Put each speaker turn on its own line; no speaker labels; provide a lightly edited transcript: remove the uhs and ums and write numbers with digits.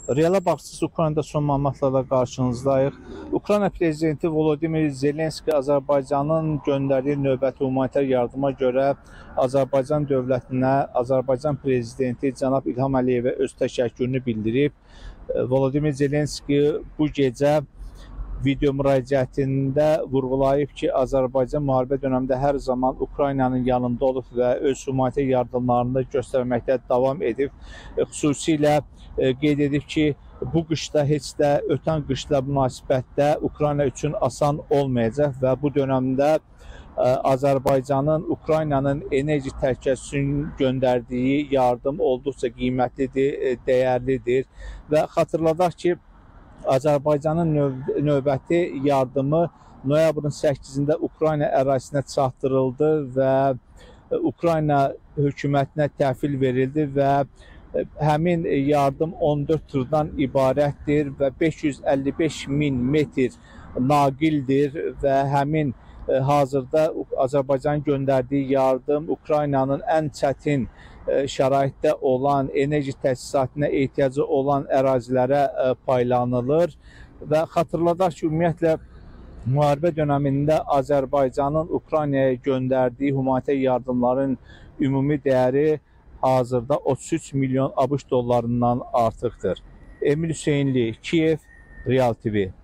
Reala baxsız Ukraynada son məlumatlarla qarşınızdayıq. Ukrayna prezidenti Volodymyr Zelenski Azərbaycanın göndərdiyi növbəti humanitar yardıma görə Azərbaycan dövlətinə, Azərbaycan prezidenti cənab İlham Əliyevə öz təşəkkürünü bildirib. Volodymyr Zelenski bu gecə video müraciətində vurğulayıb ki, Azərbaycan müharibə dönəmində hər zaman Ukraynanın yanında olub və öz humanitar yardımlarını göstərməkdə davam edib. Xüsusilə qeyd edib ki, bu qışda heç də ötən qışla münasibətdə Ukrayna üçün asan olmayacaq və bu dönəmdə Azərbaycanın Ukraynanın enerji təhlükəsi üçün göndərdiyi yardım olduqca qiymətlidir, dəyərlidir və xatırladaq ki, Azərbaycanın növbəti yardımı noyabrın 8-də Ukrayna ərazisinə çatdırıldı və Ukrayna hökumətinə təhvil verildi və həmin yardım 14 turdan ibarətdir və 555 min metr naqildir və həmin hazırda Azərbaycanın göndərdiyi yardım Ukraynanın ən çətin şəraitdə olan, enerji təsisatına ehtiyacı olan ərazilərə paylanılır və xatırladaq ki, ümumiyyətlə müharibə dönəmində Azərbaycanın Ukraynaya göndərdiyi humanitar yardımların ümumi dəyəri hazırda 33 milyon ABŞ dollarından artıqdır. Emil Hüseynli, Kiyev, Real TV.